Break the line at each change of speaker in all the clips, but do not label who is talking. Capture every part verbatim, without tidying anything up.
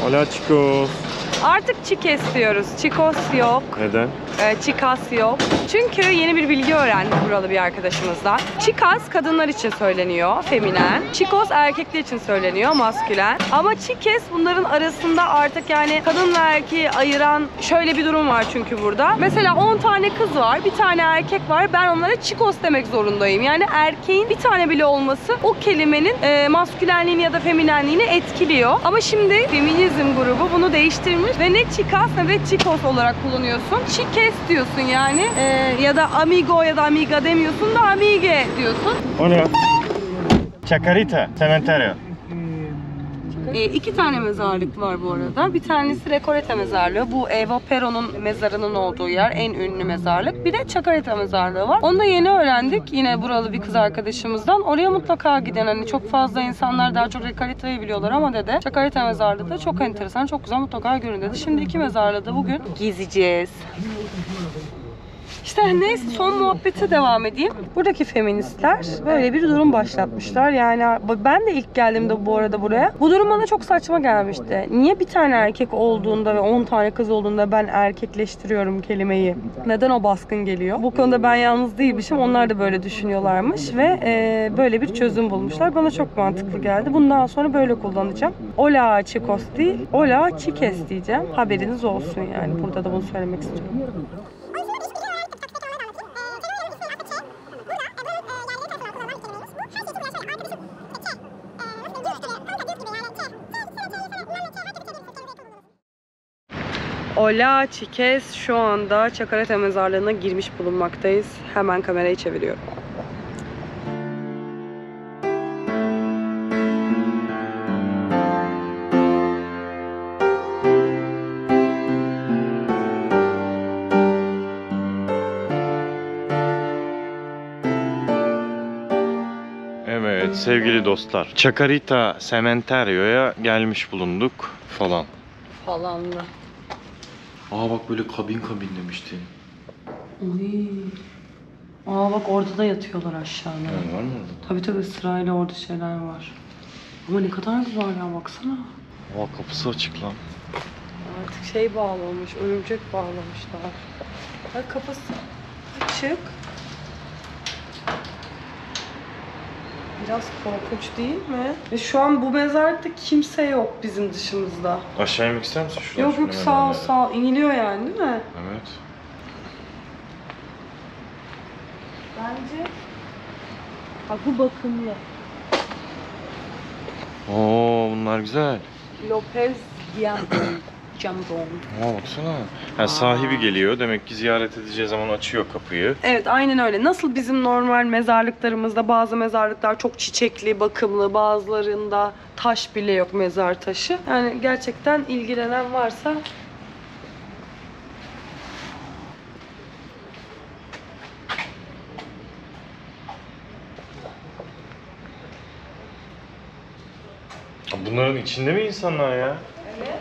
Hola chicos.
Artık Chikes diyoruz. Chikos yok.
Neden?
E, Chicas yok. Çünkü yeni bir bilgi öğrendik buralı bir arkadaşımızdan. Chicas kadınlar için söyleniyor, feminen. Chicos erkekler için söyleniyor, maskülen. Ama Chikes bunların arasında artık yani kadın ve erkeği ayıran şöyle bir durum var çünkü burada. Mesela on tane kız var, bir tane erkek var. Ben onlara Chicos demek zorundayım. Yani erkeğin bir tane bile olması o kelimenin e, maskülenliğini ya da feminenliğini etkiliyor. Ama şimdi feminizm grubu bunu değiştirmiş ve ne Chicas ne de Chicos olarak kullanıyorsun. Chikes diyorsun yani e, ya da amigo ya da amiga demiyorsun da amige diyorsun.
O ne? Chacarita, cementerio.
E, iki tane mezarlık var bu arada. Bir tanesi Recoleta mezarlığı. Bu Eva Perón'un mezarının olduğu yer. En ünlü mezarlık. Bir de Chacarita mezarlığı var. Onu da yeni öğrendik. Yine buralı bir kız arkadaşımızdan. Oraya mutlaka giden. Hani çok fazla insanlar daha çok Recoleta'yı biliyorlar ama dedi. Chacarita mezarlığı da çok enteresan, çok güzel, mutlaka görün dedi. Şimdi iki mezarlığı da bugün gezeceğiz. İşte neyse, son muhabbete devam edeyim. Buradaki feministler böyle bir durum başlatmışlar. Yani ben de ilk geldiğimde bu arada buraya, bu durum bana çok saçma gelmişti. Niye bir tane erkek olduğunda ve on tane kız olduğunda ben erkekleştiriyorum kelimeyi? Neden o baskın geliyor? Bu konuda ben yalnız değilmişim. Onlar da böyle düşünüyorlarmış ve e, böyle bir çözüm bulmuşlar. Bana çok mantıklı geldi. Bundan sonra böyle kullanacağım. Hola chicos değil, hola chikes diyeceğim. Haberiniz olsun yani. Burada da bunu söylemek istiyorum. Hola chikes, şu anda Chacarita mezarlığına girmiş bulunmaktayız. Hemen kamerayı çeviriyorum.
Evet sevgili dostlar. Chacarita Cementerio'ya gelmiş bulunduk falan.
Falanlı.
Aa bak böyle kabin kabin demişti.
Uy. Aa bak orada da yatıyorlar aşağıda.
Yani var mı orada?
Tabii tabii, sırayla orada şeyler var. Ama ne kadar güzel ya, baksana.
Aa kapısı açık lan.
Artık şey bağlamış, örümcek bağlamışlar. Bak kapısı açık. Biraz korkunç değil mi? Ve şu an bu mezarlıkta kimse yok bizim dışımızda.
Aşağı inmek ister misin şuradan?
Yok yok, sağ ol sağ ol. İniliyor yani değil mi?
Evet.
Bence... Bak bu bakımlı.
Oo bunlar güzel.
Lopez Jambon. Jambon.
Aa baksana. Ha, sahibi geliyor. Demek ki ziyaret edeceği zaman açıyor kapıyı.
Evet aynen öyle. Nasıl bizim normal mezarlıklarımızda bazı mezarlıklar çok çiçekli, bakımlı, bazılarında taş bile yok, mezar taşı. Yani gerçekten ilgilenen varsa
Bunların içinde mi insanlar ya?
evet.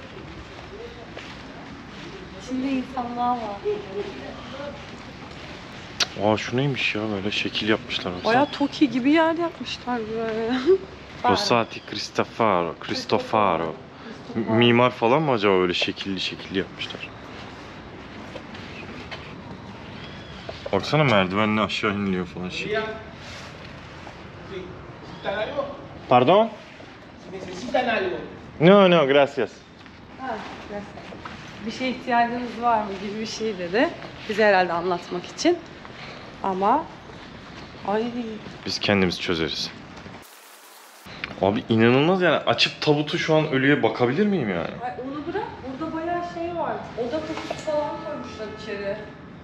İçinde insanlar var.
Aa şu neymiş ya, böyle şekil yapmışlar.
Bayağı Toki gibi yer yapmışlar böyle.
Rossati Cristofaro, Cristofaro. Mimar falan mı acaba, böyle şekilli şekilli yapmışlar? Baksana merdivenle aşağı iniliyor falan şey. Pardon?
¿Necesitan algo?
No no gracias.
Ha, bir şeye ihtiyacınız var mı gibi bir şey dedi. Bize herhalde anlatmak için. Ama ay
Biz kendimiz çözeriz. Abi inanılmaz yani, açıp tabutu şu an ölüye bakabilir miyim yani?
Ay onu bırak, burada bayağı şey var. Oda kokusu falan koymuşlar içeri.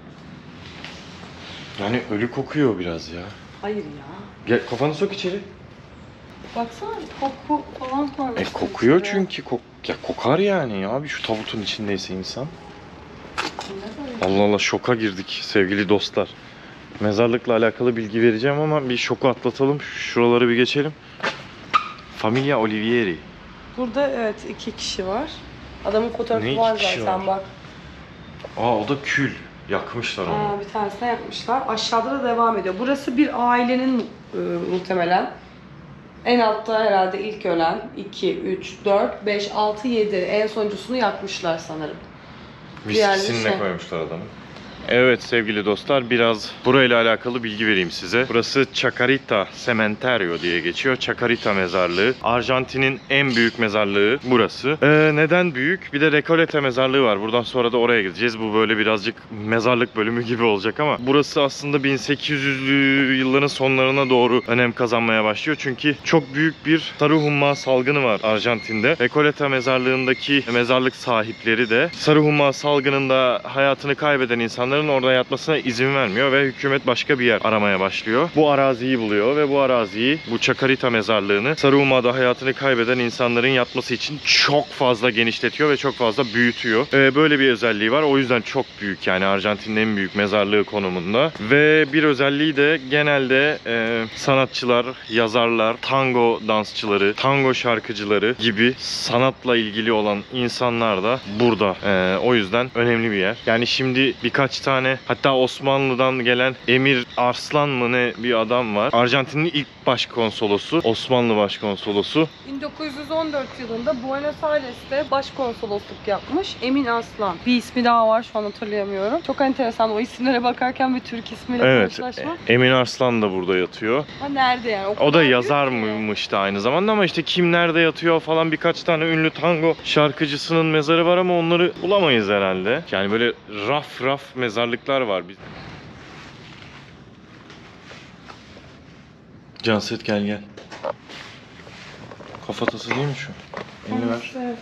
Yani ölü kokuyor biraz ya.
Hayır ya.
Gel kafanı sok içeri.
Baksana koku falan koymuşlar.
E kokuyor
içeri.
çünkü kok ya kokar yani ya abi, şu tabutun içindeyse insan. Allah Allah, şoka girdik sevgili dostlar. Mezarlıkla alakalı bilgi vereceğim ama bir şoku atlatalım. Şuraları bir geçelim. Familia Olivieri.
Burada evet iki kişi var. Adamın fotoğrafı
Ne iki
var
kişi
zaten
var?
bak.
Aa o da kül. Yakmışlar onu.
Aa, bir tanesine yapmışlar. Aşağıda da devam ediyor. Burası bir ailenin e, muhtemelen En altta herhalde ilk ölen iki, üç, dört, beş, altı, yedi. En sonuncusunu yakmışlar sanırım.
Viskisini
şey.
ne koymuşlar adamın? Evet sevgili dostlar, biraz burayla alakalı bilgi vereyim size. Burası Chacarita Cementerio diye geçiyor. Chacarita mezarlığı. Arjantin'in en büyük mezarlığı burası. Ee, neden büyük? Bir de Recoleta mezarlığı var. Buradan sonra da oraya gideceğiz. Bu böyle birazcık mezarlık bölümü gibi olacak ama burası aslında bin sekiz yüzlü yılların sonlarına doğru önem kazanmaya başlıyor. Çünkü çok büyük bir sarı humma salgını var Arjantin'de. Recoleta mezarlığındaki mezarlık sahipleri de sarı humma salgınında hayatını kaybeden insanlar orada yatmasına izin vermiyor ve hükümet başka bir yer aramaya başlıyor. Bu araziyi buluyor ve bu araziyi, bu Chacarita mezarlığını sarı hummada hayatını kaybeden insanların yatması için çok fazla genişletiyor ve çok fazla büyütüyor. Ee, böyle bir özelliği var. O yüzden çok büyük, yani Arjantin'in en büyük mezarlığı konumunda. Ve bir özelliği de genelde e, sanatçılar, yazarlar, tango dansçıları, tango şarkıcıları gibi sanatla ilgili olan insanlar da burada. Ee, o yüzden önemli bir yer. Yani şimdi birkaç tane, hatta Osmanlı'dan gelen Emir Arslan mı ne bir adam var. Arjantin'in ilk başkonsolosu, Osmanlı başkonsolosu.
bin dokuz yüz on dört yılında Buenos Aires'te başkonsolosluk yapmış Emin Arslan. Bir ismi daha var, şu an hatırlayamıyorum. Çok enteresan, o isimlere bakarken bir Türk ismiyle
Evet,
karşılaşmak.
Emin Arslan da burada yatıyor.
Ha, nerede yani? O,
O
kadar
da
büyük
yazar
ki.
mıymış da aynı zamanda, ama işte kim nerede yatıyor falan, birkaç tane ünlü tango şarkıcısının mezarı var ama onları bulamayız herhalde. Yani böyle raf raf mezarlıklar var. Canset gel gel. Kafatası değil mi şu? Elini ver.
Evet.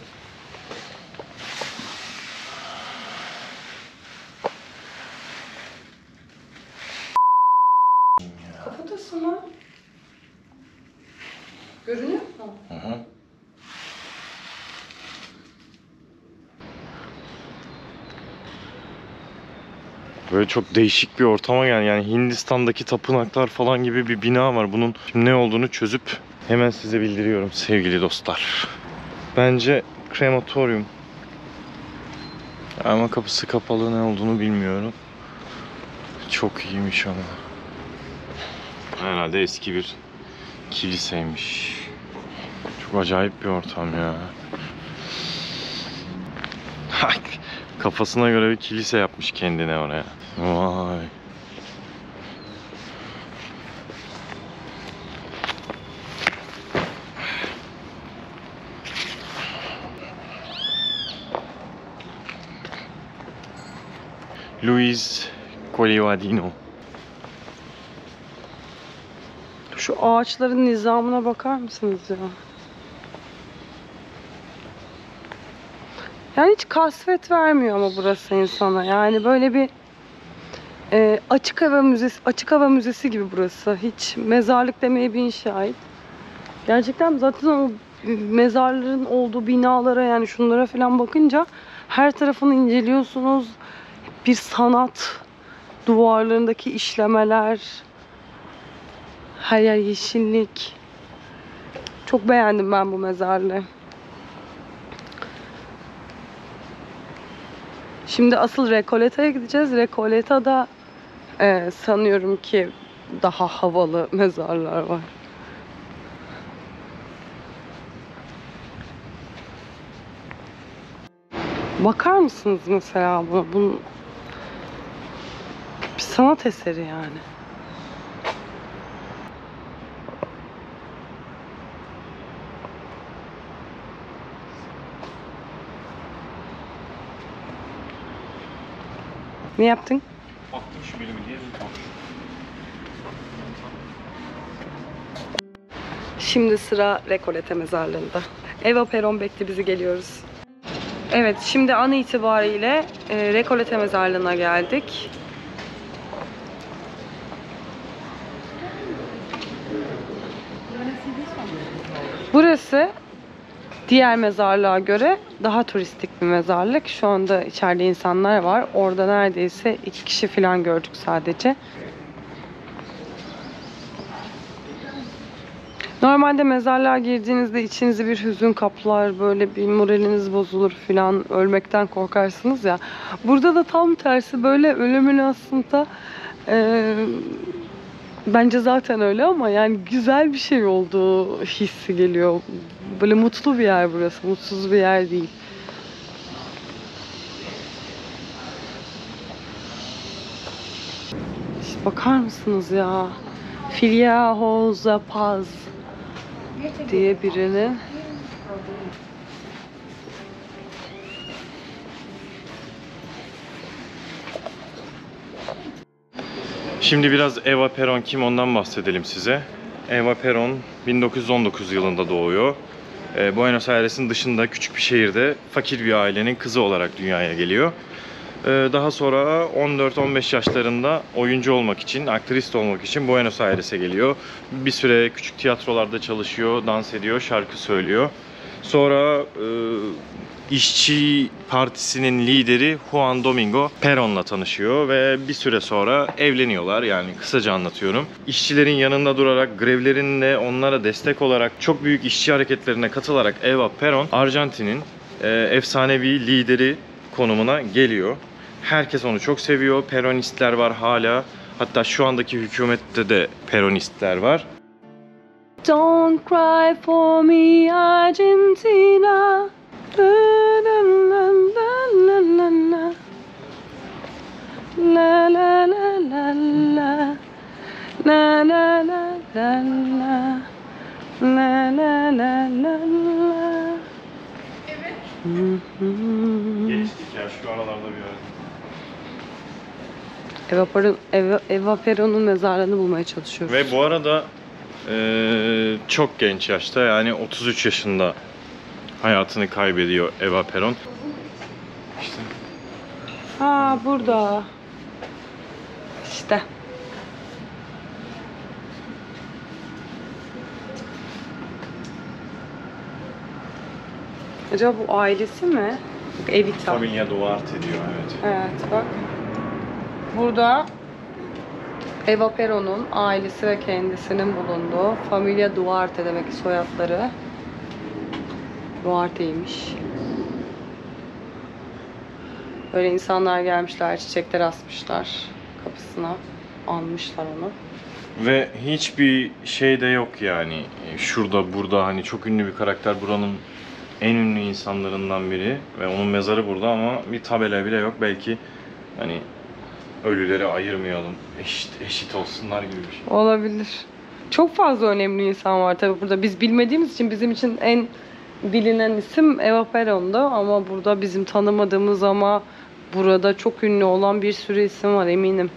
Kafatası mı? Görünüyor mu?
Hı hı. Böyle çok değişik bir ortama gel. Yani Hindistan'daki tapınaklar falan gibi bir bina var. Bunun ne olduğunu çözüp hemen size bildiriyorum sevgili dostlar. Bence krematoryum. Ama kapısı kapalı, ne olduğunu bilmiyorum. Çok iyiymiş ama. Herhalde eski bir kiliseymiş. Çok acayip bir ortam ya. Kafasına göre bir kilise yapmış kendine oraya. Vay. Luis Colivadino.
Şu ağaçların nizamına bakar mısınız ya? Yani hiç kasvet vermiyor ama burası insana. Yani böyle bir e, açık hava müzesi, açık hava müzesi gibi burası. Hiç mezarlık demeye bin şahit. Gerçekten zaten o mezarların olduğu binalara, yani şunlara falan bakınca her tarafını inceliyorsunuz. Bir sanat, duvarlarındaki işlemeler, her yer yeşillik. Çok beğendim ben bu mezarlığı. Şimdi asıl Recoleta'ya gideceğiz. Recoleta'da e, sanıyorum ki daha havalı mezarlar var. Bakar mısınız mesela buna? Bunun bir sanat eseri yani. Ne yaptın?
Baktım şu bölümü diye bir bak.
Şimdi sıra Recoleta mezarlığında. Eva Peron bekle bizi, geliyoruz. Evet, şimdi an itibariyle e, Recoleta mezarlığına geldik. Burası diğer mezarlığa göre daha turistik bir mezarlık. Şu anda içeride insanlar var. Orada neredeyse iki kişi falan gördük sadece. Normalde mezarlığa girdiğinizde içinizi bir hüzün kaplar, böyle bir moraliniz bozulur falan, ölmekten korkarsınız ya. Burada da tam tersi, böyle ölümün aslında e, Bence zaten öyle ama yani güzel bir şey olduğu hissi geliyor. Böyle mutlu bir yer burası. Mutsuz bir yer değil. İşte bakar mısınız ya? Filia Hoza Paz diye birinin
Şimdi biraz Eva Perón kim ondan bahsedelim size. Eva Perón bin dokuz yüz on dokuz yılında doğuyor. Ee, Buenos Aires'in dışında küçük bir şehirde fakir bir ailenin kızı olarak dünyaya geliyor. Ee, daha sonra on dört on beş yaşlarında oyuncu olmak için, aktrist olmak için Buenos Aires'e geliyor. Bir süre küçük tiyatrolarda çalışıyor, dans ediyor, şarkı söylüyor. Sonra e, İşçi Partisi'nin lideri Juan Domingo Perón'la tanışıyor ve bir süre sonra evleniyorlar. Yani kısaca anlatıyorum. İşçilerin yanında durarak, grevlerinde onlara destek olarak, çok büyük işçi hareketlerine katılarak Eva Perón, Arjantin'in e, efsanevi lideri konumuna geliyor. Herkes onu çok seviyor. Peronistler var hala. Hatta şu andaki hükümette de Peronistler var.
Don't cry for me Argentina. La la la la la la. La la la la la. La la la la la. La la la la la.
Geçtik ya şu aralarda bir yer.
Eva Perón, Eva, Eva Perón'un mezarlığını bulmaya çalışıyoruz.
Ve bu arada eee, çok genç yaşta, yani otuz üç yaşında hayatını kaybediyor Eva Perón. İşte
Ha burada. İşte. Acaba bu ailesi mi? Evita.
Familia Duarte diyor, evet.
Evet bak. Burada Eva Perón'un ailesi ve kendisinin bulunduğu Familia Duarte demek ki soyadları. Duarte'ymiş. Böyle insanlar gelmişler, çiçekler asmışlar kapısına. Almışlar onu.
Ve hiçbir şey de yok yani. Şurada burada hani çok ünlü bir karakter, buranın en ünlü insanlarından biri ve onun mezarı burada ama bir tabela bile yok. Belki hani ölüleri ayırmayalım, eşit eşit olsunlar gibi bir şey.
Olabilir. Çok fazla önemli insan var tabii burada. Biz bilmediğimiz için bizim için en bilinen isim Eva Perón'du ama burada bizim tanımadığımız ama burada çok ünlü olan bir sürü isim var eminim.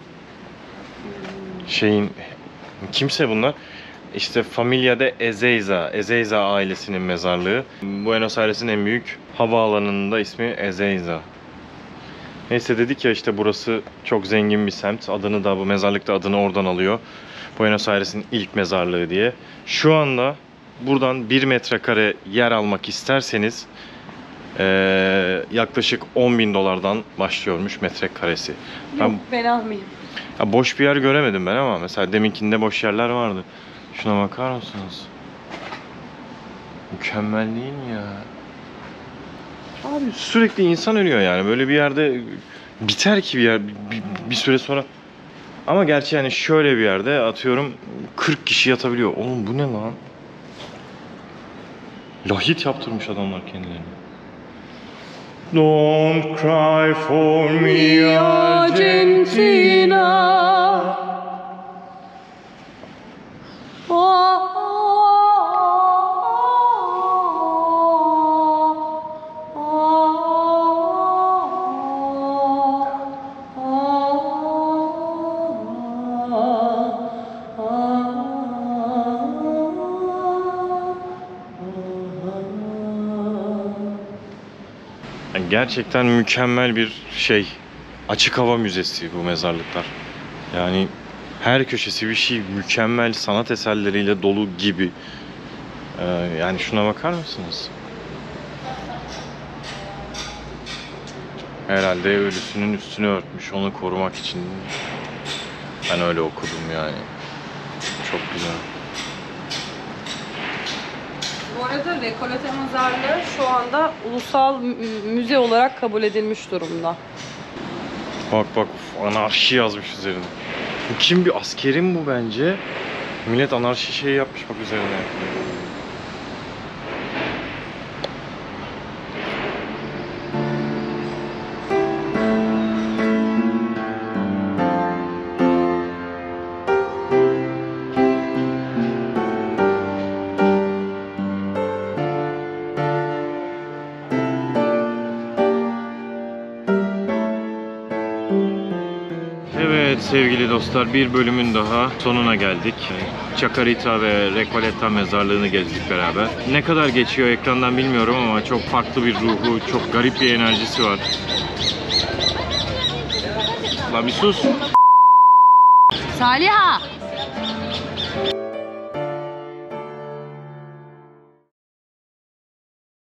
Şeyin kimse bunlar? İşte Familia de Ezeiza, Ezeiza ailesinin mezarlığı. Buenos Aires'in en büyük havaalanının da ismi Ezeiza. Neyse dedik ya, işte burası çok zengin bir semt. Adını da, bu mezarlık da adını oradan alıyor. Buenos Aires'in ilk mezarlığı diye. Şu anda buradan bir metrekare yer almak isterseniz ee, yaklaşık on bin dolardan başlıyormuş metrekaresi.
Yok
Ben,
ben almayayım.
ya boş bir yer göremedim ben ama mesela deminkinde boş yerler vardı. Şuna bakar mısınız? Mükemmel değil mi ya? Abi sürekli insan ölüyor yani. Böyle bir yerde biter ki bir yer bir, bir süre sonra. Ama gerçi yani şöyle bir yerde atıyorum kırk kişi yatabiliyor. Oğlum bu ne lan? Lahit yaptırmış adamlar kendilerine. Don't cry for me Argentina. Yani gerçekten mükemmel bir şey. Açık hava müzesi bu mezarlıklar. Yani her köşesi bir şey, mükemmel sanat eserleriyle dolu gibi. Ee, yani şuna bakar mısınız? Herhalde ölüsünün üstünü örtmüş onu korumak için. Ben öyle okudum yani. Çok güzel.
Bu arada Rekolete Mezarlığı şu anda ulusal mü- müze olarak kabul edilmiş durumda.
Bak bak, anarşi yazmış üzerinde. Bu kim, bir askerin bu bence. Millet anarşi şey yapmış bak üzerine. Evet sevgili dostlar, bir bölümün daha sonuna geldik. Chacarita ve Recoleta mezarlığını gezdik beraber. Ne kadar geçiyor ekrandan bilmiyorum ama çok farklı bir ruhu, çok garip bir enerjisi var. Lan bir sus.
Saliha!